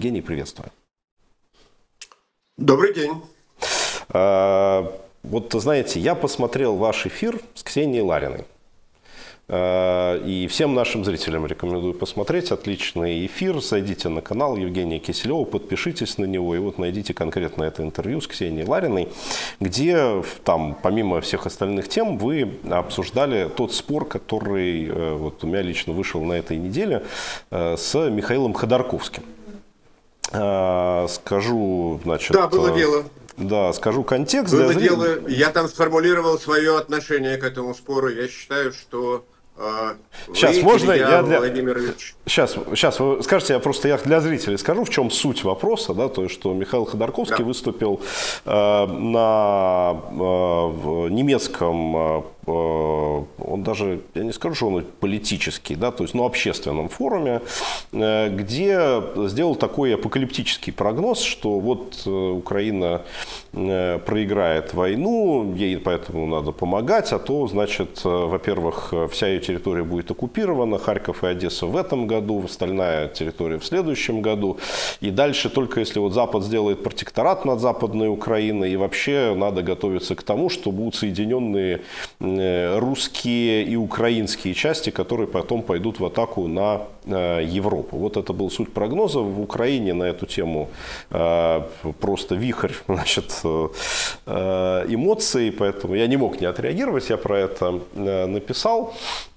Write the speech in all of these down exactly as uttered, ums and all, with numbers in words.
Евгений, приветствую. Добрый день. Вот, знаете, я посмотрел ваш эфир с Ксенией Лариной. И всем нашим зрителям рекомендую посмотреть. Отличный эфир. Зайдите на канал Евгения Киселева, подпишитесь на него. И вот найдите конкретно это интервью с Ксенией Лариной, где там, помимо всех остальных тем, вы обсуждали тот спор, который вот у меня лично вышел на этой неделе с Михаилом Ходорковским. Скажу, значит... Да, было дело. Да, скажу контекст. Было для дело. Я там сформулировал свое отношение к этому спору. Я считаю, что... Сейчас, вы, можно Илья я для... Владимирович... Сейчас, сейчас вы скажете, я просто я для зрителей скажу, в чем суть вопроса, да, то есть, что Михаил Ходорковский да. выступил э, на э, немецком, э, он даже, я не скажу, что он политический, да, то есть, ну, общественном форуме, э, где сделал такой апокалиптический прогноз, что вот э, Украина э, проиграет войну, ей поэтому надо помогать, а то, значит, э, во-первых, вся ее территория будет оккупирована, Харьков и Одесса в этом году, остальная территория в следующем году. И дальше только если вот Запад сделает протекторат над Западной Украиной, и вообще надо готовиться к тому, что будут соединенные русские и украинские части, которые потом пойдут в атаку на Европу. Вот это был суть прогноза. В Украине на эту тему просто вихрь, значит, эмоций, поэтому я не мог не отреагировать, я про это написал.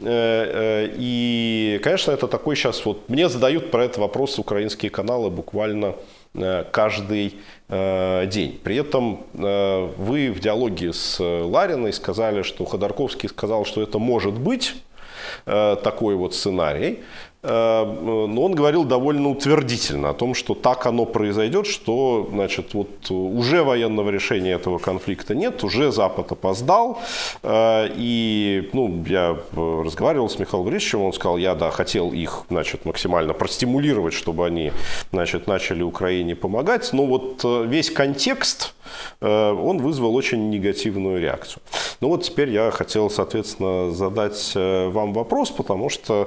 И, конечно, это такой сейчас вот, мне задают про это вопрос украинские каналы буквально каждый день. При этом вы в диалоге с Лариной сказали, что Ходорковский сказал, что это может быть такой вот сценарий. Но он говорил довольно утвердительно о том, что так оно произойдет, что, значит, вот уже военного решения этого конфликта нет, уже Запад опоздал. И, ну, я разговаривал с Михаилом Борисовичем, он сказал, я, да, хотел их, значит, максимально простимулировать, чтобы они, значит, начали Украине помогать. Но вот весь контекст, он вызвал очень негативную реакцию. Ну вот теперь я хотел, соответственно, задать вам вопрос, потому что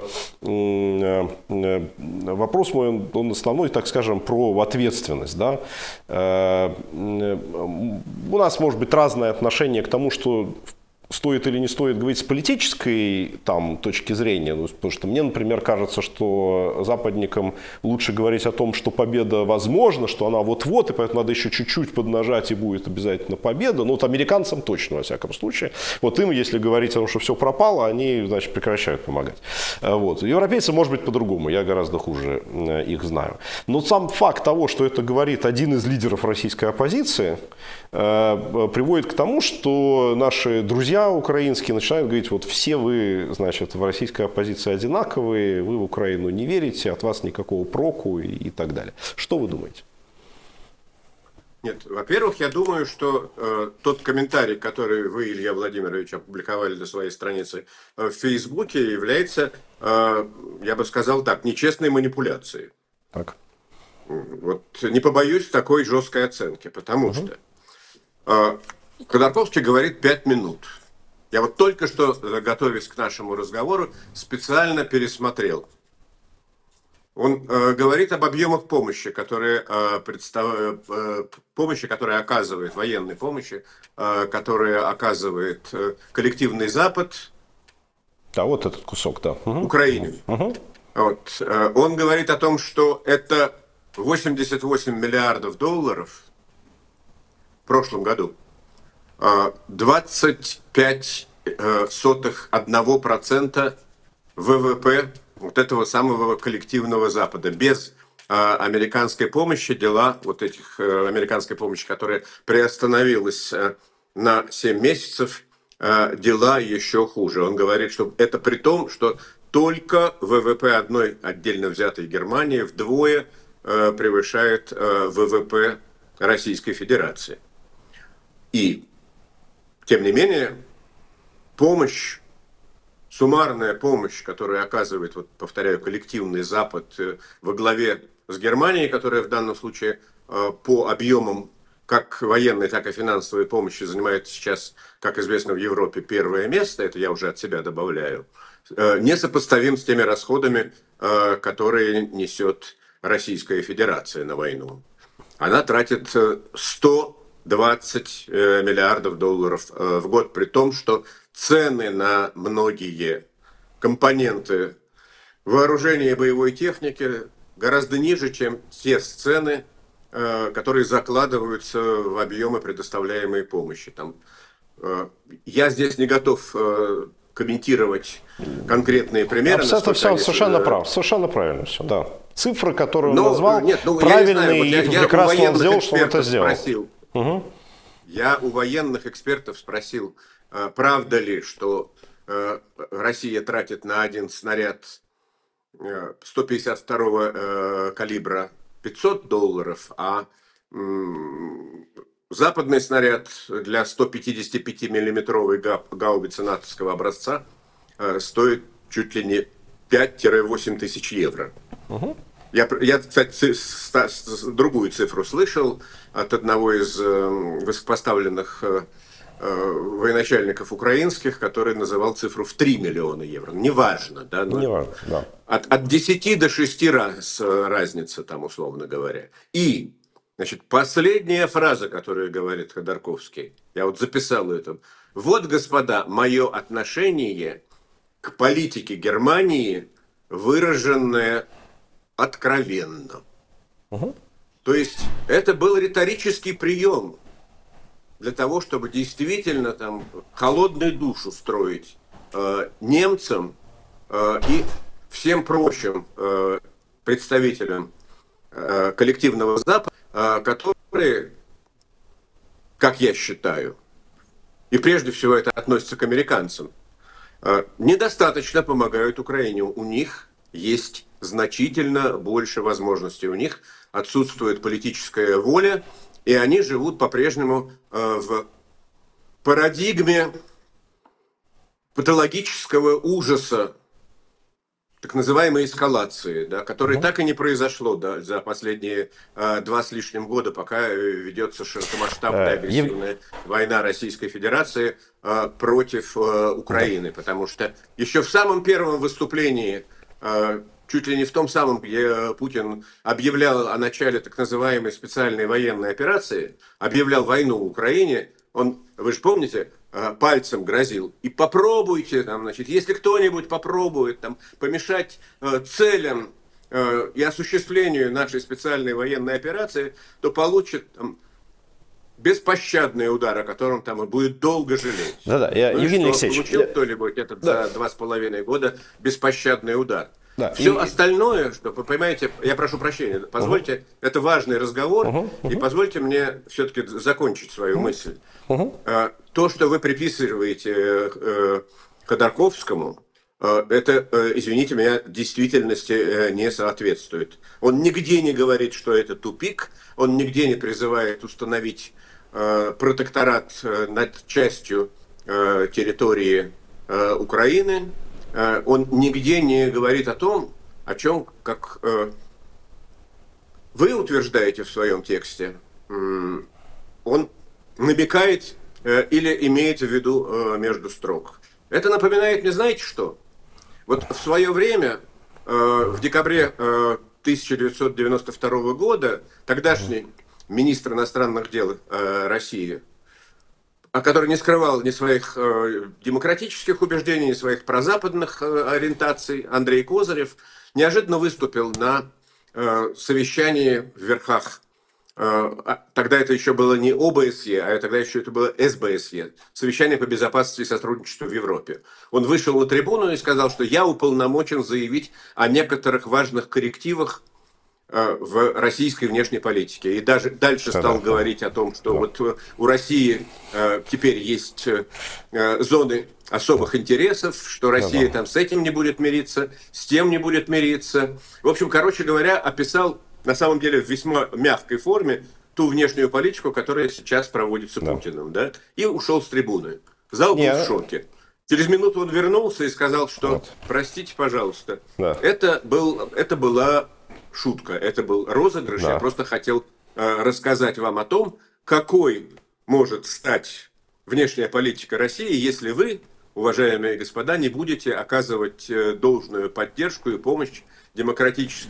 вопрос мой, он основной, так скажем, про ответственность. Да? У нас может быть разное отношение к тому, что стоит или не стоит говорить с политической там, точки зрения, потому что мне, например, кажется, что западникам лучше говорить о том, что победа возможна, что она вот-вот, и поэтому надо еще чуть-чуть поднажать, и будет обязательно победа. Ну, вот американцам точно, во всяком случае. Вот им, если говорить о том, что все пропало, они, значит, прекращают помогать. Вот. Европейцы, может быть, по-другому, я гораздо хуже их знаю. Но сам факт того, что это говорит один из лидеров российской оппозиции, приводит к тому, что наши друзья украинские начинают говорить, вот все вы, значит, в российской оппозиции одинаковые, вы в Украину не верите, от вас никакого проку и, и так далее. Что вы думаете? Нет, во-первых, я думаю, что э, тот комментарий, который вы, Илья Владимирович, опубликовали на своей странице э, в Фейсбуке, является, э, я бы сказал так, нечестной манипуляцией. Так. Вот не побоюсь такой жесткой оценки, потому угу. что э, Ходорковский говорит пять минут. Я вот только что, готовясь к нашему разговору, специально пересмотрел. Он э, говорит об объемах помощи, которые, э, представ... э, помощи, которые оказывает, военной помощи, э, которые оказывает э, коллективный Запад. Да, вот этот кусок, да. Угу. Украине. Угу. Вот. Э, он говорит о том, что это восемьдесят восемь миллиардов долларов в прошлом году. двадцать пять сотых одного процента ВВП вот этого самого коллективного Запада. Без а, американской помощи дела, вот этих а, американской помощи, которая приостановилась а, на семь месяцев, а, дела еще хуже. Он говорит, что это при том, что только ВВП одной отдельно взятой Германии вдвое а, превышает а, ВВП Российской Федерации. И тем не менее, помощь, суммарная помощь, которую оказывает, вот, повторяю, коллективный Запад во главе с Германией, которая в данном случае по объемам как военной, так и финансовой помощи занимает сейчас, как известно, в Европе первое место, это я уже от себя добавляю, несопоставим с теми расходами, которые несет Российская Федерация на войну. Она тратит сто двадцать миллиардов долларов в год, при том, что цены на многие компоненты вооружения и боевой техники гораздо ниже, чем те цены, которые закладываются в объемы предоставляемой помощи. Там, я здесь не готов комментировать конкретные примеры. Это все совершенно прав, совершенно правильно все, да. Цифры, которые он но, назвал, нет, ну, правильные, вот я, и я прекрасно он сделал, что он это сделал. Спросил, угу. Я у военных экспертов спросил, правда ли, что Россия тратит на один снаряд сто пятьдесят второго калибра пятьсот долларов, а западный снаряд для сто пятьдесят пять миллиметровой гаубицы натовского образца стоит чуть ли не пять-восемь тысяч евро. Угу. Я, я, кстати, другую цифру слышал от одного из высокопоставленных военачальников украинских, который называл цифру в три миллиона евро. Неважно, да? Но Неважно, да. От, от десяти до шести раз разница там, условно говоря. И, значит, последняя фраза, которую говорит Ходорковский, я вот записал это. Вот, господа, мое отношение к политике Германии, выраженное откровенно. Угу. То есть это был риторический прием для того, чтобы действительно там холодную душу строить э, немцам э, и всем прочим э, представителям э, коллективного Запада, э, которые, как я считаю, и прежде всего это относится к американцам, э, недостаточно помогают Украине. У них есть значительно больше возможностей. У них отсутствует политическая воля, и они живут по-прежнему э, в парадигме патологического ужаса, так называемой эскалации, да, которой mm-hmm. так и не произошло да, за последние э, два с лишним года, пока ведется широкомасштабная агрессивная uh, война Российской Федерации э, против э, Украины. Mm-hmm. Потому что еще в самом первом выступлении, э, чуть ли не в том самом, где Путин объявлял о начале так называемой специальной военной операции, объявлял войну Украине, он, вы же помните, пальцем грозил. И попробуйте, там, значит, если кто-нибудь попробует там, помешать э, целям э, и осуществлению нашей специальной военной операции, то получит там, беспощадный удар, о котором там и будет долго жалеть. Да-да, я, ну, Евгений что, Алексеевич. Получил я... кто-нибудь этот да. за два с половиной года беспощадный удар? Да. Все и... остальное, что, вы понимаете, я прошу прощения, позвольте, uh-huh. это важный разговор, uh-huh. Uh-huh. и позвольте мне все-таки закончить свою uh-huh. мысль. Uh-huh. То, что вы приписываете Ходорковскому, это, извините меня, действительности не соответствует. Он нигде не говорит, что это тупик, он нигде не призывает установить протекторат над частью территории Украины. Он нигде не говорит о том, о чем, как э, вы утверждаете в своем тексте, э, он намекает э, или имеет в виду э, между строк. Это напоминает мне, знаете что? Вот в свое время, э, в декабре э, тысяча девятьсот девяносто второго года, тогдашний министр иностранных дел э, России, который не скрывал ни своих э, демократических убеждений, ни своих прозападных э, ориентаций, Андрей Козырев, неожиданно выступил на э, совещании в верхах. Э, тогда это еще было не О Бэ С Е, а тогда еще это было С Бэ С Е, Совещание по безопасности и сотрудничеству в Европе. Он вышел на трибуну и сказал, что я уполномочен заявить о некоторых важных коррективах в российской внешней политике. И даже дальше да, стал да, говорить о том, что да. вот у России э, теперь есть э, зоны особых интересов, что Россия да, да. там с этим не будет мириться, с тем не будет мириться. В общем, короче говоря, описал на самом деле в весьма мягкой форме ту внешнюю политику, которая сейчас проводится да. Путиным. Да? И ушел с трибуны. Зал был в шоке. Через минуту он вернулся и сказал, что, вот. простите, пожалуйста, да. это, был, это была... шутка, это был розыгрыш. Да. Я просто хотел э, рассказать вам о том, какой может стать внешняя политика России, если вы, уважаемые господа, не будете оказывать э, должную поддержку и помощь демократическим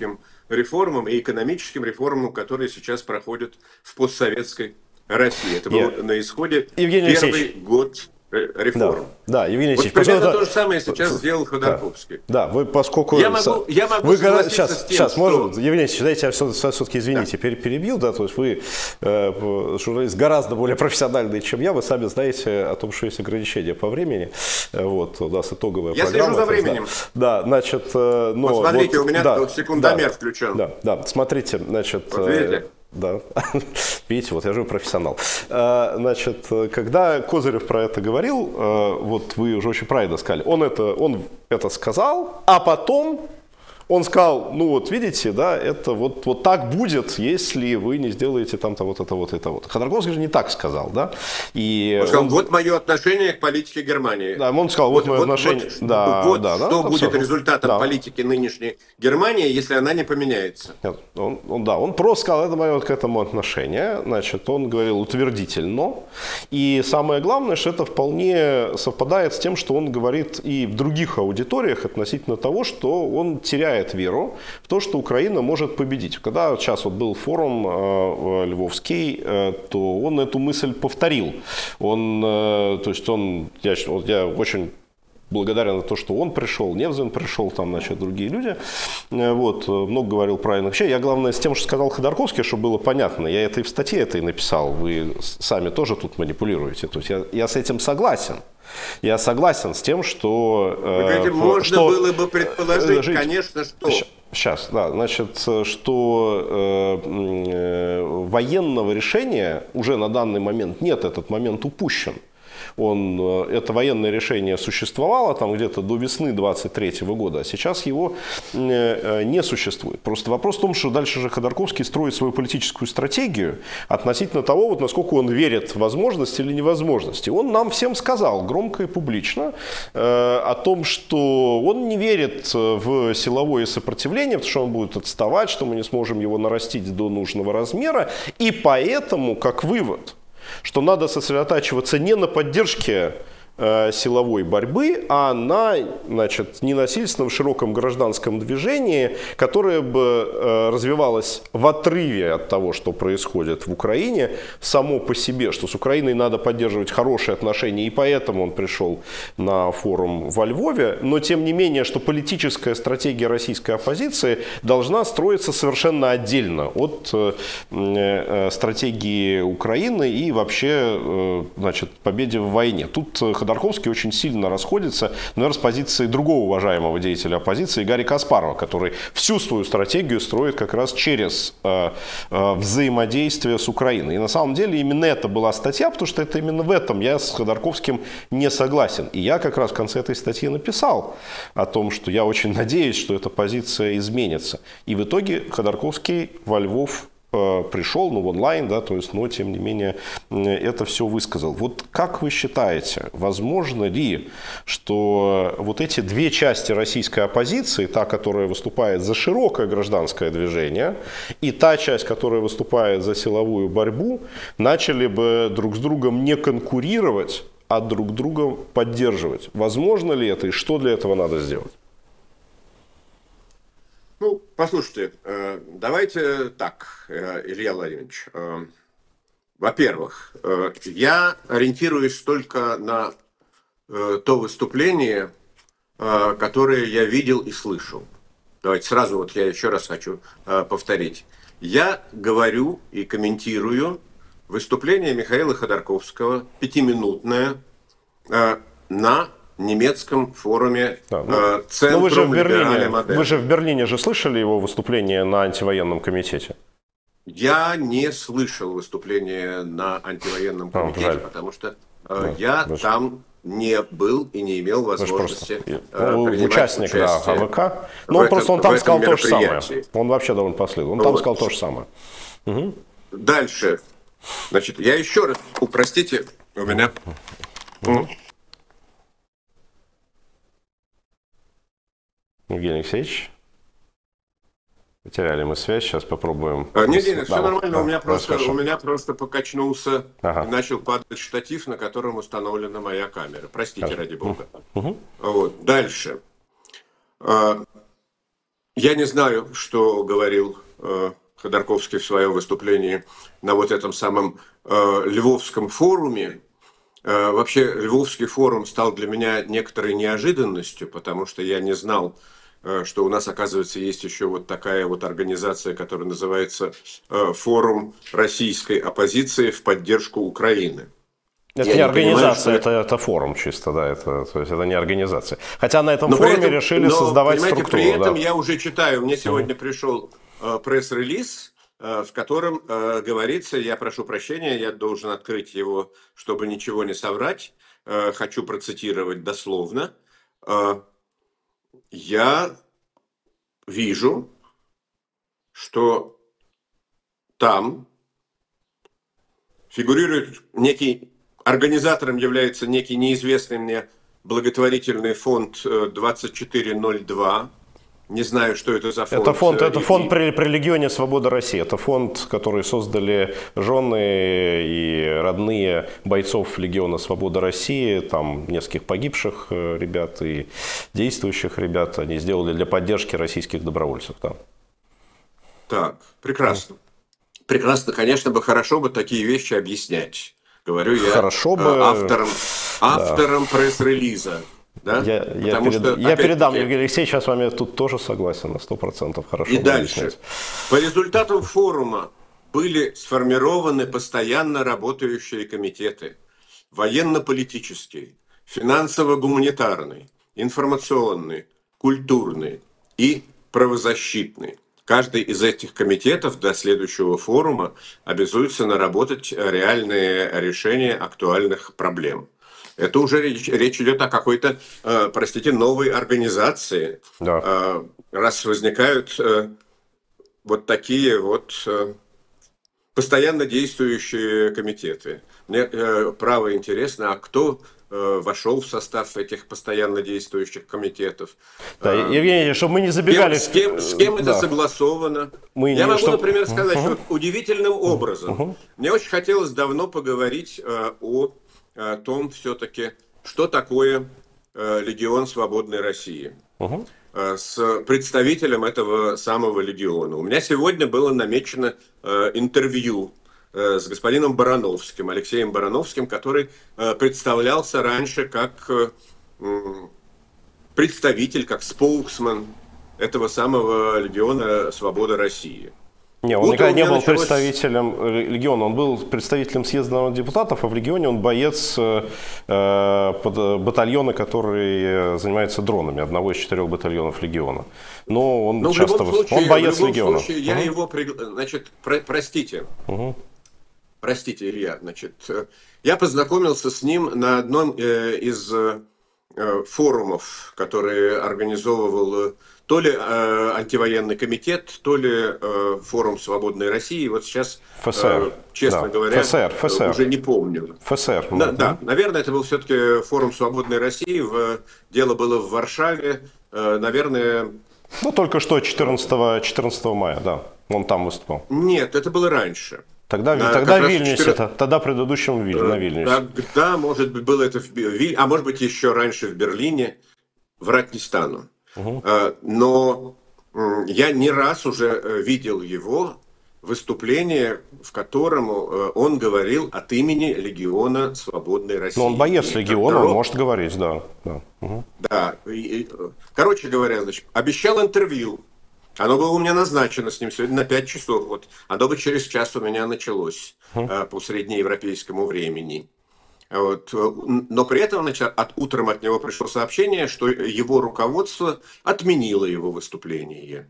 реформам и экономическим реформам, которые сейчас проходят в постсоветской России. Это было на исходе Евгений первый Алексеевич. год реформ. Да, да, Евгений Вот Алексеевич, примерно это... то же самое сейчас сделал Ходорковский. Да, да, вы поскольку... Я могу, я могу вы... согласиться сейчас, с тем, сейчас, что... может, Евгений Алексеевич, дайте я все-таки, извините, да. перебью, да, то есть вы э, журналист гораздо более профессиональный, чем я, вы сами знаете о том, что есть ограничения по времени, вот, у нас итоговая я программа. Я слежу за временем. Да, да, значит... Э, но, вот смотрите, вот, у меня да, секундомер да, включен. Да, да, смотрите, значит... Вот видите? Э, Да, видите, вот я же профессионал. Значит, когда Козырев про это говорил, вот вы уже очень правильно сказали, он это, он это сказал, а потом он сказал, ну вот видите, да, это вот, вот так будет, если вы не сделаете там-то вот это вот это вот. Ходорковский же не так сказал, да. И он сказал, он... вот мое отношение к политике Германии. Да, он сказал, вот, вот мое вот, отношение. Вот, да, вот да, что да, будет абсолютно. результатом да. политики нынешней Германии, если она не поменяется. Нет, он, он, да, он просто сказал, это мое вот к этому отношение. Значит, он говорил утвердительно. И самое главное, что это вполне совпадает с тем, что он говорит и в других аудиториях относительно того, что он теряет веру в то, что Украина может победить. Когда сейчас вот был форум э, львовский, э, то он эту мысль повторил. Он, э, то есть он, я, вот я очень благодарен за то, что он пришел, Невзин пришел, там, значит, другие люди. Вот, много говорил правильных вещей. Я, главное, с тем, что сказал Ходорковский, чтобы было понятно. Я это и в статье это и написал. Вы сами тоже тут манипулируете. То есть я, я с этим согласен. Я согласен с тем, что... Э, можно что, было бы предположить, жить, конечно, что... Сейчас, да, значит, что э, э, военного решения уже на данный момент нет, этот момент упущен. Он, это военное решение существовало там где-то до весны двадцать третьего года, а сейчас его не существует. Просто вопрос в том, что дальше же Ходорковский строит свою политическую стратегию относительно того, вот насколько он верит в возможности или невозможности. Он нам всем сказал громко и публично э, о том, что он не верит в силовое сопротивление, потому что он будет отставать, что мы не сможем его нарастить до нужного размера, и поэтому, как вывод, что надо сосредотачиваться не на поддержке э, силовой борьбы, а на, значит, ненасильственном широком гражданском движении, которое бы э, развивалось в отрыве от того, что происходит в Украине, само по себе, что с Украиной надо поддерживать хорошие отношения, и поэтому он пришел на форум во Львове, но тем не менее, что политическая стратегия российской оппозиции должна строиться совершенно отдельно от э, э, стратегии Украины и вообще, э, значит, победе в войне. Тут Ходорковский очень сильно расходится, наверное, с позиции другого уважаемого деятеля оппозиции Гарри Каспарова, который всю свою стратегию строит как раз через э, э, взаимодействие с Украиной. И на самом деле именно это была статья, потому что это именно в этом я с Ходорковским не согласен. И я как раз в конце этой статьи написал о том, что я очень надеюсь, что эта позиция изменится. И в итоге Ходорковский во Львов пришел, ну, в онлайн, да, то есть, но, тем не менее, это все высказал. Вот как вы считаете, возможно ли, что вот эти две части российской оппозиции, та, которая выступает за широкое гражданское движение, и та часть, которая выступает за силовую борьбу, начали бы друг с другом не конкурировать, а друг друга поддерживать? Возможно ли это, и что для этого надо сделать? Ну, послушайте, давайте так, Илья Владимирович. Во-первых, я ориентируюсь только на то выступление, которое я видел и слышал. Давайте сразу вот я еще раз хочу повторить. Я говорю и комментирую выступление Михаила Ходорковского, пятиминутное, на немецком форуме да, ну, Центрум вы же в Либерале Берлине, Модерн. Вы же в Берлине же слышали его выступление на антивоенном комитете? Я не слышал выступления на антивоенном комитете, а, потому что э, я значит, там не был и не имел возможности э, участник, да, АВК. Но он этом, просто он там сказал то же самое. Он вообще довольно последовательный. Он вот. там сказал то же самое. Угу. Дальше. Значит, я еще раз, простите, у меня... Угу. Евгений Алексеевич, потеряли мы связь, сейчас попробуем. А, нет, нет, все да, нормально, да, у, меня просто, да, у меня просто покачнулся ага. и начал падать штатив, на котором установлена моя камера. Простите, хорошо. ради бога. Угу. Вот. Дальше. Я не знаю, что говорил э, Ходорковский в своем выступлении на вот этом самом э, Львовском форуме. Э, вообще, Львовский форум стал для меня некоторой неожиданностью, потому что я не знал, э, что у нас, оказывается, есть еще вот такая вот организация, которая называется э, Форум российской оппозиции в поддержку Украины. Это я не не организация, понимаю, что... это, это форум чисто, да, это, то есть это не организация. Хотя на этом Но форуме при этом, решили но, создавать понимаете, структуру. при этом да. я уже читаю, мне сегодня uh-huh. пришел э, пресс-релиз, э, в котором э, говорится, я прошу прощения, я должен открыть его, чтобы ничего не соврать, э, хочу процитировать дословно. Э, я вижу, что там фигурирует некий, организатором является некий неизвестный мне благотворительный фонд двадцать четыре ноль два. Не знаю, что это за фонд. Это фонд, это фонд при, при Легионе Свобода России. Это фонд, который создали жены и родные бойцов Легиона Свобода России. Там нескольких погибших ребят и действующих ребят. Они сделали для поддержки российских добровольцев. Да. Так, прекрасно. Прекрасно, конечно бы, хорошо бы такие вещи объяснять. Говорю я Хорошо бы... автором, автором да. пресс-релиза. Да? Я, я, перед... что, я передам, Евгений Алексеевич, я с вами тут тоже согласен на сто процентов. Хорошо. И дальше. Объяснять. По результатам форума были сформированы постоянно работающие комитеты. Военно-политический, финансово-гуманитарный, информационный, культурный и правозащитный. Каждый из этих комитетов до следующего форума обязуется наработать реальные решения актуальных проблем. Это уже речь, речь идет о какой-то, э, простите, новой организации. Да. Э, раз возникают э, вот такие вот э, постоянно действующие комитеты. Мне э, право интересно, а кто э, вошел в состав этих постоянно действующих комитетов? Да, э, Евгений, чтобы мы не забегали... С кем, с кем да. это согласовано? Мы Я не, могу, чтобы... например, сказать, uh-huh. что удивительным образом. Uh-huh. Мне очень хотелось давно поговорить э, о... о том все-таки, что такое э, Легион Свободной России. Uh-huh. э, с представителем этого самого легиона. У меня сегодня было намечено э, интервью э, с господином Барановским, Алексеем Барановским, который э, представлялся раньше как э, представитель, как споуксмен этого самого Легиона Свободы России. Не, он никогда не был началось... представителем Легиона, он был представителем съезда народных депутатов, а в Легионе он боец э, под батальона, который занимается дронами, одного из четырех батальонов Легиона. Но он Но часто... Случае, он боец в любом Легиона. Случае, я угу. его... Значит, про... простите. Угу. Простите, Илья. Значит, я познакомился с ним на одном из форумов, которые организовывал... То ли э, антивоенный комитет, то ли э, форум Свободной России. Вот сейчас, ФСР, э, честно да. говоря, ФСР, ФСР. уже не помню. ФСР. Да, угу. да, наверное, это был все-таки форум Свободной России. В, дело было в Варшаве. Э, наверное... Ну, только что четырнадцатого мая, да. Он там выступал. Нет, это было раньше. Тогда, на, тогда в Вильнюсе, четырнадцатого... тогда предыдущем Виль, на Вильнюсе. Тогда, может быть, было это в Виль... А может быть, еще раньше в Берлине. Врать не стану. Угу. Но я не раз уже видел его выступление, в котором он говорил от имени Легиона Свободной России. Но он боец Легиона, он может говорить, да. Да, угу. да. Короче говоря, значит, обещал интервью. Оно было у меня назначено с ним сегодня на пять часов. Вот. Оно бы через час у меня началось угу. по среднеевропейскому времени. Вот. Но при этом, значит, от, утром от него пришло сообщение, что его руководство отменило его выступление.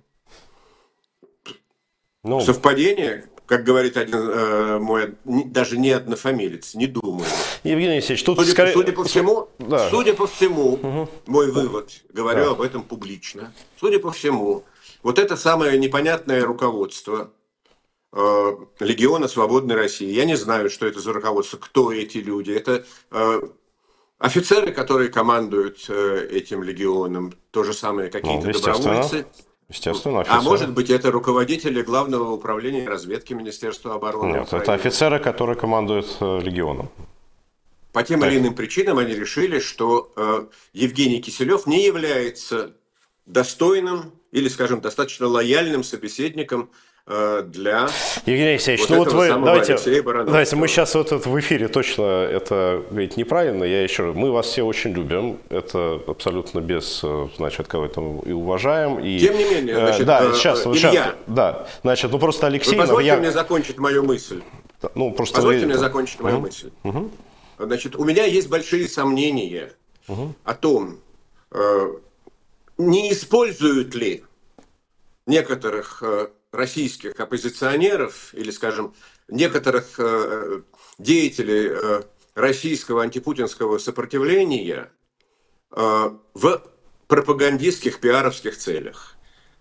Ну, совпадение, как говорит один э, мой, не, даже не однофамилец, не думаю. Евгений Алексеевич, тут судя, скорее... судя по всему, да. судя по всему угу. мой вывод, говорю да. об этом публично, судя по всему, вот это самое непонятное руководство э, Легиона Свободной России, я не знаю, что это за руководство, кто эти люди, это э, офицеры, которые командуют э, этим легионом, то же самое какие-то ну, добровольцы. Естественно, офицеры. А может быть, это руководители Главного управления разведки Министерства обороны Нет, Украины. Это офицеры, которые командуют э, легионом. По тем так. или иным причинам они решили, что э, Евгений Киселев не является достойным или, скажем, достаточно лояльным собеседником для Евгений Алексеевич, вот ну вот вы, давайте, Алексея давайте мы сейчас вот это в эфире точно это говорить неправильно. Я еще раз, мы вас все очень любим, это абсолютно без, значит, кого-то и уважаем. И, Тем не менее, значит, да, э, сейчас, Илья, сейчас, да, значит, ну просто Алексей, вы позвольте я... мне закончить мою мысль. Ну, просто позвольте вы... мне закончить мою угу. мысль. Угу. Значит, у меня есть большие сомнения угу. о том, э, не используют ли некоторых э, российских оппозиционеров или, скажем, некоторых э, деятелей э, российского антипутинского сопротивления э, в пропагандистских, пиаровских целях.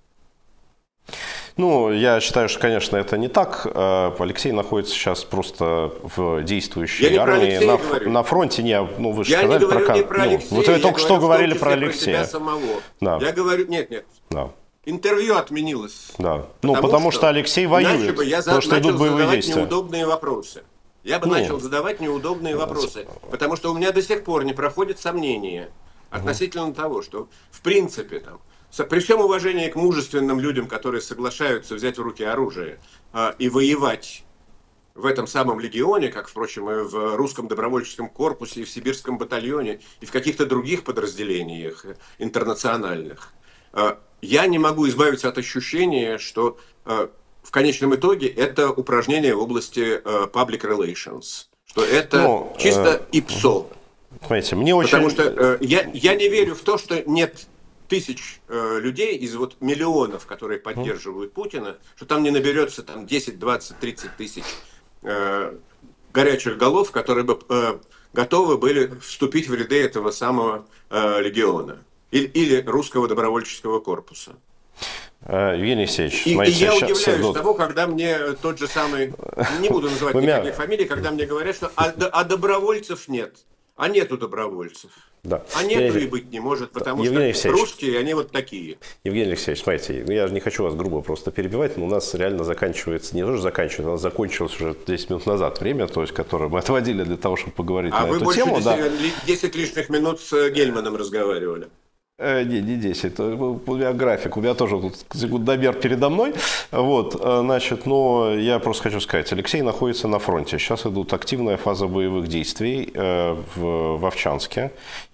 Ну, я считаю, что, конечно, это не так. Алексей находится сейчас просто в действующей армии на, на фронте. Не, ну, вы же я сказали не говорю про... не про Алексея, ну, вот вы только что говорили про Алексея. Про себя самого. Да. Я говорю, нет, нет. Да. Интервью отменилось. Да. Ну, потому, потому что, что Алексей воюет, бы я потому за, что идут боевые задавать действия. неудобные вопросы. Я бы ну, начал задавать неудобные вопросы, потому что у меня до сих пор не проходит сомнения относительно угу. того, что в принципе там, при всем уважении к мужественным людям, которые соглашаются взять в руки оружие э, и воевать в этом самом легионе, как, впрочем, и в русском добровольческом корпусе, и в сибирском батальоне, и в каких-то других подразделениях интернациональных, э, я не могу избавиться от ощущения, что э, в конечном итоге это упражнение в области э, public relations, что это ну, чисто э, ИПСО. Понимаете, мне очень... Потому что э, я, я не верю в то, что нет тысяч э, людей из вот миллионов, которые поддерживают Путина, что там не наберется там десять, двадцать, тридцать тысяч э, горячих голов, которые бы э, готовы были вступить в ряды этого самого э, легиона или, или русского добровольческого корпуса. Евгений Алексеевич, и, смотрите, и я сейчас, удивляюсь ну, того, когда мне тот же самый, не буду называть никаких фамилий, когда мне говорят, что а, а добровольцев нет, а нету добровольцев. Да. А нету и быть не может, потому Евгений что Алексеевич, русские, они вот такие. Евгений Алексеевич, смотрите, я же не хочу вас грубо просто перебивать, но у нас реально заканчивается, не то, что заканчивается, у нас закончилось уже десять минут назад время, то есть, которое мы отводили для того, чтобы поговорить а на эту тему. А вы да. больше десять лишних минут с Гельманом разговаривали. Не, не десять. У меня график, у меня тоже тут секундомер передо мной. Вот, значит, но я просто хочу сказать, Алексей находится на фронте. Сейчас идут активная фаза боевых действий в Вовчанске.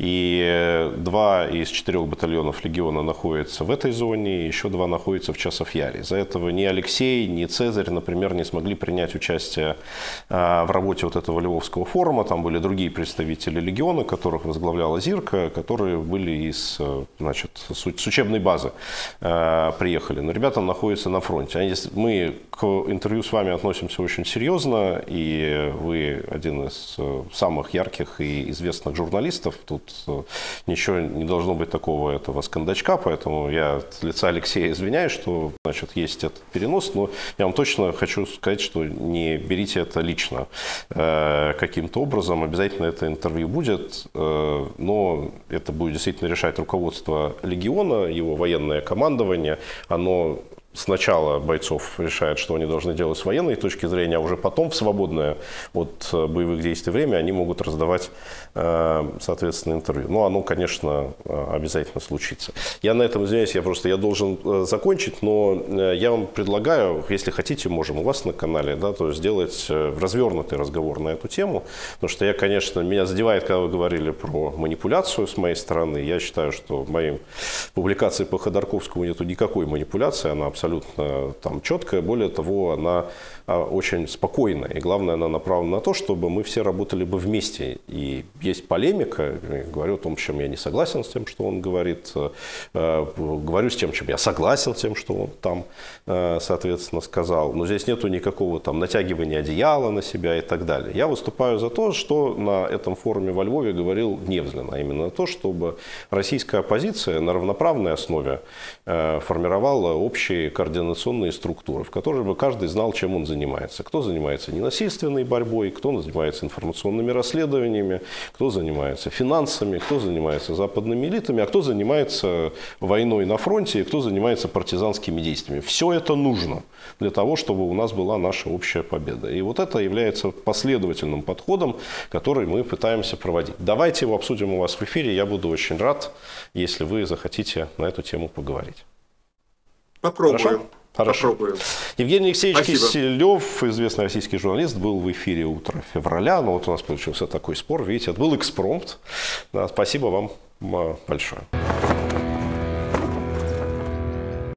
И два из четырех батальонов легиона находятся в этой зоне, и еще два находятся в Часов-Яре. Из-за этого ни Алексей, ни Цезарь, например, не смогли принять участие в работе вот этого Львовского форума. Там были другие представители легиона, которых возглавляла Зирка, которые были из... значит, с учебной базы э, приехали. Но ребята находятся на фронте. Они, мы к интервью с вами относимся очень серьезно, и вы один из самых ярких и известных журналистов. Тут ничего не должно быть такого этого с кондачка, поэтому я от лица Алексея извиняюсь, что, значит, есть этот перенос, но я вам точно хочу сказать, что не берите это лично э, каким-то образом. Обязательно это интервью будет, э, но это будет действительно решать руководство легиона, его военное командование. Оно сначала бойцов решает, что они должны делать с военной точки зрения, а уже потом в свободное от боевых действий время они могут раздавать, соответственно, интервью. Ну, оно, конечно, обязательно случится. Я на этом извиняюсь, я просто я должен закончить, но я вам предлагаю, если хотите, можем у вас на канале, да, то есть сделать развернутый разговор на эту тему, потому что я, конечно, меня задевает, когда вы говорили про манипуляцию с моей стороны. Я считаю, что в моей публикации по Ходорковскому нету никакой манипуляции, она абсолютно абсолютно там четкая, более того, она а, очень спокойная, и главное, она направлена на то, чтобы мы все работали бы вместе. И есть полемика, я говорю о том, с чем я не согласен с тем, что он говорит, э, говорю с тем, чем я согласен с тем, что он там, э, соответственно, сказал, но здесь нету никакого там натягивания одеяла на себя и так далее. Я выступаю за то, что на этом форуме во Львове говорил Невзлин, а именно то, чтобы российская оппозиция на равноправной основе э, формировала общие координационные структуры, в которых бы каждый знал, чем он занимается. Кто занимается ненасильственной борьбой, кто занимается информационными расследованиями, кто занимается финансами, кто занимается западными элитами, а кто занимается войной на фронте, кто занимается партизанскими действиями. Все это нужно для того, чтобы у нас была наша общая победа. И вот это является последовательным подходом, который мы пытаемся проводить. Давайте его обсудим у вас в эфире. Я буду очень рад, если вы захотите на эту тему поговорить. Попробуем. Хорошо? Хорошо. Попробуем. Евгений Алексеевич Спасибо. Киселев, известный российский журналист, был в эфире «Утро февраля». Но вот у нас получился такой спор. Видите, это был экспромт. Да, спасибо вам большое.